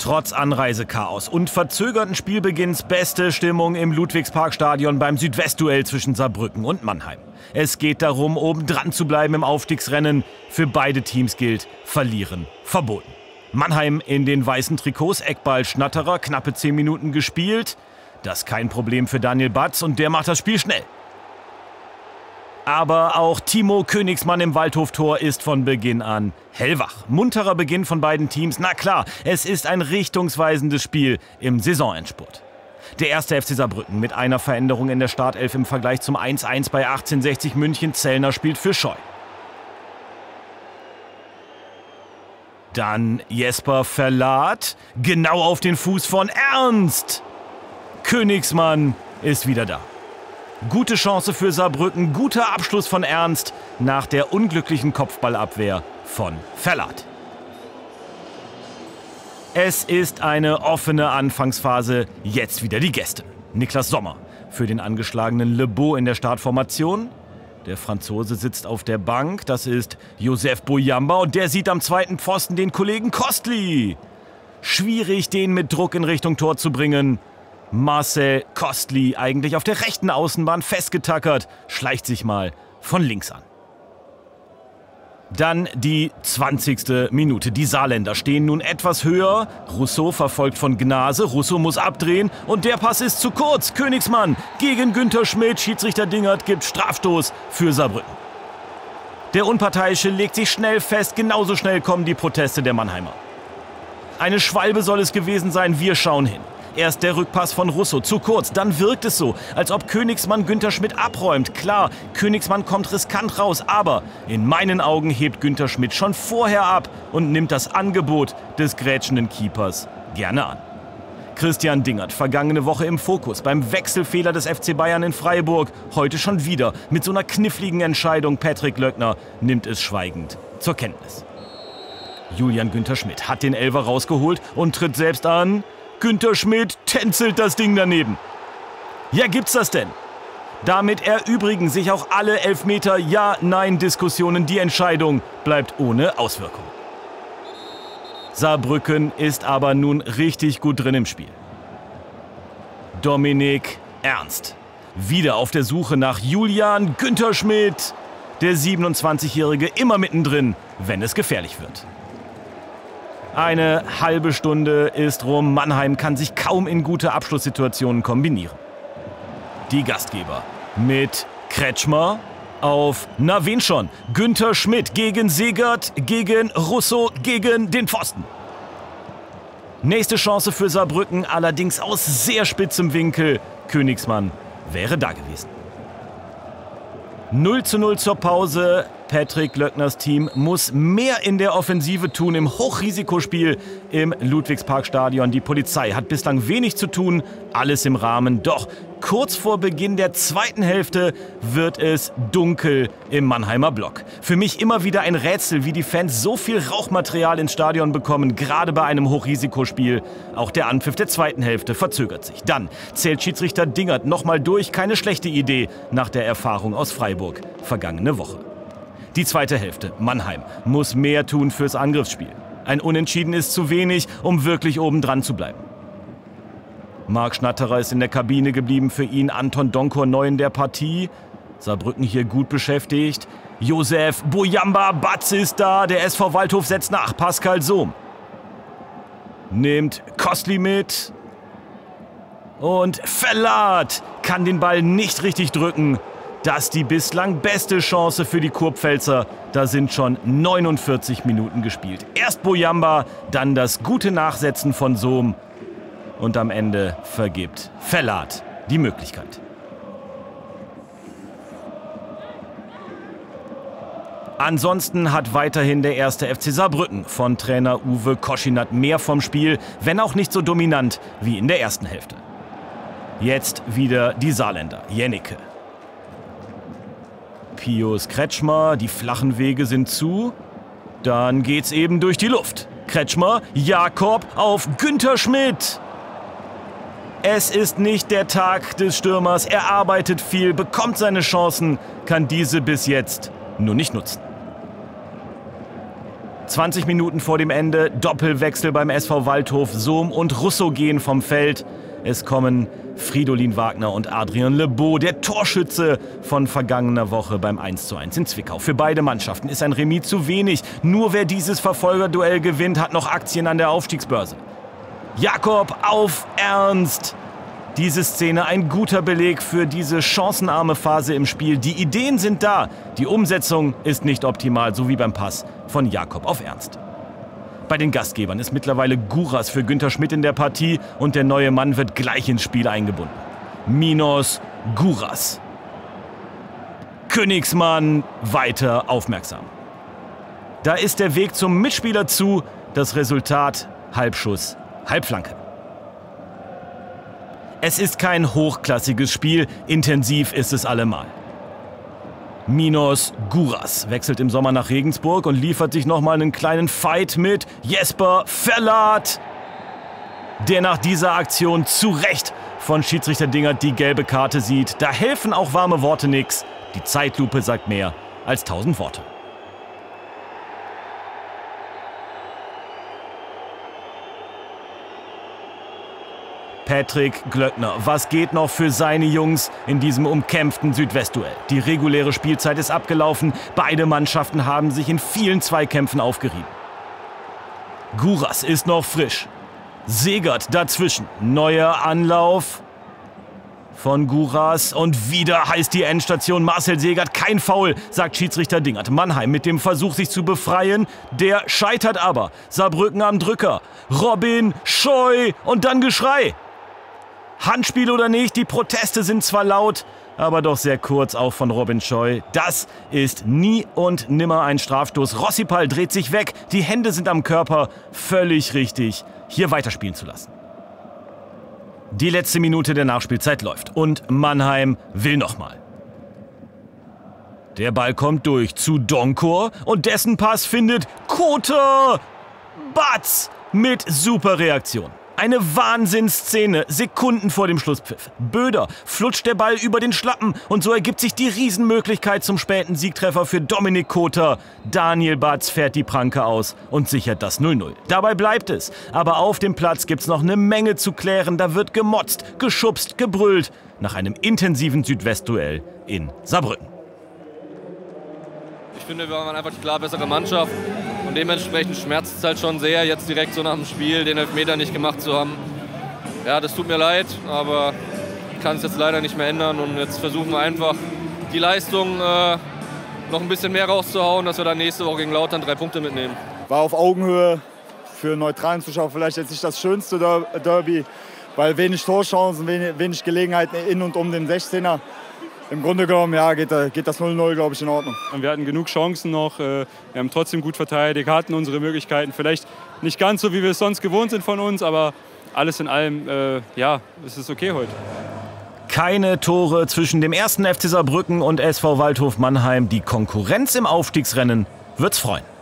Trotz Anreisechaos und verzögerten Spielbeginns beste Stimmung im Ludwigsparkstadion beim Südwestduell zwischen Saarbrücken und Mannheim. Es geht darum, oben dran zu bleiben im Aufstiegsrennen. Für beide Teams gilt, verlieren verboten. Mannheim in den weißen Trikots, Eckball Schnatterer, knappe 10 Minuten gespielt. Das kein Problem für Daniel Batz und der macht das Spiel schnell. Aber auch Timo Königsmann im Waldhoftor ist von Beginn an hellwach. Munterer Beginn von beiden Teams. Na klar, es ist ein richtungsweisendes Spiel im Saisonendspurt. Der erste FC Saarbrücken mit einer Veränderung in der Startelf im Vergleich zum 1:1 bei 1860 München. Zellner spielt für Scheu. Dann Jesper Verlat, genau auf den Fuß von Ernst. Königsmann ist wieder da. Gute Chance für Saarbrücken, guter Abschluss von Ernst nach der unglücklichen Kopfballabwehr von Verlat. Es ist eine offene Anfangsphase, jetzt wieder die Gäste. Niklas Sommer für den angeschlagenen Le Beau in der Startformation. Der Franzose sitzt auf der Bank, das ist Joseph Boyamba und der sieht am zweiten Pfosten den Kollegen Kostli. Schwierig, den mit Druck in Richtung Tor zu bringen. Marcel Kostli, eigentlich auf der rechten Außenbahn festgetackert, schleicht sich mal von links an. Dann die 20. Minute. Die Saarländer stehen nun etwas höher. Rousseau verfolgt von Gnase. Rousseau muss abdrehen und der Pass ist zu kurz. Königsmann gegen Günther Schmidt. Schiedsrichter Dingert gibt Strafstoß für Saarbrücken. Der Unparteiische legt sich schnell fest. Genauso schnell kommen die Proteste der Mannheimer. Eine Schwalbe soll es gewesen sein. Wir schauen hin. Erst der Rückpass von Rousseau, zu kurz. Dann wirkt es so, als ob Königsmann Günther Schmidt abräumt. Klar, Königsmann kommt riskant raus, aber in meinen Augen hebt Günther Schmidt schon vorher ab und nimmt das Angebot des grätschenden Keepers gerne an. Christian Dingert, vergangene Woche im Fokus beim Wechselfehler des FC Bayern in Freiburg. Heute schon wieder mit so einer kniffligen Entscheidung. Patrick Löckner nimmt es schweigend zur Kenntnis. Julian Günther Schmidt hat den Elfer rausgeholt und tritt selbst an. Günther Schmidt tänzelt das Ding daneben. Ja, gibt's das denn? Damit erübrigen sich auch alle Elfmeter Ja-Nein-Diskussionen. Die Entscheidung bleibt ohne Auswirkung. Saarbrücken ist aber nun richtig gut drin im Spiel. Dominik Ernst. Wieder auf der Suche nach Julian Günther Schmidt. Der 27-Jährige immer mittendrin, wenn es gefährlich wird. Eine halbe Stunde ist rum. Mannheim kann sich kaum in gute Abschlusssituationen kombinieren. Die Gastgeber mit Kretschmer auf, na wen schon, Günther Schmidt gegen Segert, gegen Rousseau, gegen den Pfosten. Nächste Chance für Saarbrücken, allerdings aus sehr spitzem Winkel. Königsmann wäre da gewesen. 0:0 zur Pause. Patrick Löckners Team muss mehr in der Offensive tun im Hochrisikospiel im Ludwigsparkstadion. Die Polizei hat bislang wenig zu tun, alles im Rahmen. Doch kurz vor Beginn der zweiten Hälfte wird es dunkel im Mannheimer Block. Für mich immer wieder ein Rätsel, wie die Fans so viel Rauchmaterial ins Stadion bekommen, gerade bei einem Hochrisikospiel. Auch der Anpfiff der zweiten Hälfte verzögert sich. Dann zählt Schiedsrichter Dingert nochmal durch. Keine schlechte Idee nach der Erfahrung aus Freiburg vergangene Woche. Die zweite Hälfte. Mannheim muss mehr tun fürs Angriffsspiel. Ein Unentschieden ist zu wenig, um wirklich oben dran zu bleiben. Marc Schnatterer ist in der Kabine geblieben. Für ihn Anton Donkor neu in der Partie. Saarbrücken hier gut beschäftigt. Joseph Boyamba, Batz ist da. Der SV Waldhof setzt nach. Pascal Sohm nimmt Kostli mit. Und Verlat kann den Ball nicht richtig drücken. Das ist die bislang beste Chance für die Kurpfälzer. Da sind schon 49 Minuten gespielt. Erst Boyamba, dann das gute Nachsetzen von Sohm. Und am Ende vergibt Verlat die Möglichkeit. Ansonsten hat weiterhin der erste FC Saarbrücken von Trainer Uwe Koschinat mehr vom Spiel, wenn auch nicht so dominant wie in der ersten Hälfte. Jetzt wieder die Saarländer. Jennecke. Pius Kretschmer, die flachen Wege sind zu. Dann geht's eben durch die Luft. Kretschmer, Jakob auf Günther Schmidt. Es ist nicht der Tag des Stürmers. Er arbeitet viel, bekommt seine Chancen, kann diese bis jetzt nur nicht nutzen. 20 Minuten vor dem Ende, Doppelwechsel beim SV Waldhof. Sohm und Russo gehen vom Feld. Es kommen Fridolin Wagner und Adrien Lebeau, der Torschütze von vergangener Woche beim 1:1 in Zwickau. Für beide Mannschaften ist ein Remis zu wenig. Nur wer dieses Verfolgerduell gewinnt, hat noch Aktien an der Aufstiegsbörse. Jakob auf Ernst! Diese Szene ein guter Beleg für diese chancenarme Phase im Spiel. Die Ideen sind da, die Umsetzung ist nicht optimal, so wie beim Pass von Jakob auf Ernst. Bei den Gastgebern ist mittlerweile Guras für Günther Schmidt in der Partie und der neue Mann wird gleich ins Spiel eingebunden. Minos Guras. Königsmann weiter aufmerksam. Da ist der Weg zum Mitspieler zu, das Resultat Halbschuss, Halbflanke. Es ist kein hochklassiges Spiel, intensiv ist es allemal. Minos Guras wechselt im Sommer nach Regensburg und liefert sich nochmal einen kleinen Fight mit Jesper Verlat, der nach dieser Aktion zu Recht von Schiedsrichter Dingert die gelbe Karte sieht. Da helfen auch warme Worte nix. Die Zeitlupe sagt mehr als 1000 Worte. Patrick Glöckner, was geht noch für seine Jungs in diesem umkämpften Südwestduell? Die reguläre Spielzeit ist abgelaufen, beide Mannschaften haben sich in vielen Zweikämpfen aufgerieben. Guras ist noch frisch. Segert dazwischen. Neuer Anlauf von Guras und wieder heißt die Endstation Marcel Segert. Kein Foul, sagt Schiedsrichter Dingert. Mannheim mit dem Versuch, sich zu befreien, der scheitert aber. Saarbrücken am Drücker. Robin, Scheu und dann Geschrei. Handspiel oder nicht, die Proteste sind zwar laut, aber doch sehr kurz, auch von Robin Scheu. Das ist nie und nimmer ein Strafstoß. Rossipal dreht sich weg, die Hände sind am Körper. Völlig richtig, hier weiterspielen zu lassen. Die letzte Minute der Nachspielzeit läuft und Mannheim will nochmal. Der Ball kommt durch zu Donkor und dessen Pass findet Koter. Batz mit super Reaktion. Eine Wahnsinnsszene, Sekunden vor dem Schlusspfiff. Böder flutscht der Ball über den Schlappen und so ergibt sich die Riesenmöglichkeit zum späten Siegtreffer für Dominik Koter. Daniel Batz fährt die Pranke aus und sichert das 0:0. Dabei bleibt es, aber auf dem Platz gibt's noch eine Menge zu klären. Da wird gemotzt, geschubst, gebrüllt nach einem intensiven Südwestduell in Saarbrücken. Ich finde, wir waren einfach die klar bessere Mannschaft und dementsprechend schmerzt es halt schon sehr, jetzt direkt so nach dem Spiel den Elfmeter nicht gemacht zu haben. Ja, das tut mir leid, aber ich kann es jetzt leider nicht mehr ändern und jetzt versuchen wir einfach die Leistung noch ein bisschen mehr rauszuhauen, dass wir dann nächste Woche gegen Lautern 3 Punkte mitnehmen. War auf Augenhöhe, für neutralen Zuschauer vielleicht jetzt nicht das schönste Derby, weil wenig Torchancen, wenig Gelegenheiten in und um den 16er. Im Grunde genommen ja, geht das 0:0, glaube ich, in Ordnung. Wir hatten genug Chancen noch, wir haben trotzdem gut verteidigt, hatten unsere Möglichkeiten. Vielleicht nicht ganz so, wie wir es sonst gewohnt sind von uns, aber alles in allem, ja, es ist okay heute. Keine Tore zwischen dem 1. FC Saarbrücken und SV Waldhof Mannheim. Die Konkurrenz im Aufstiegsrennen wird's freuen.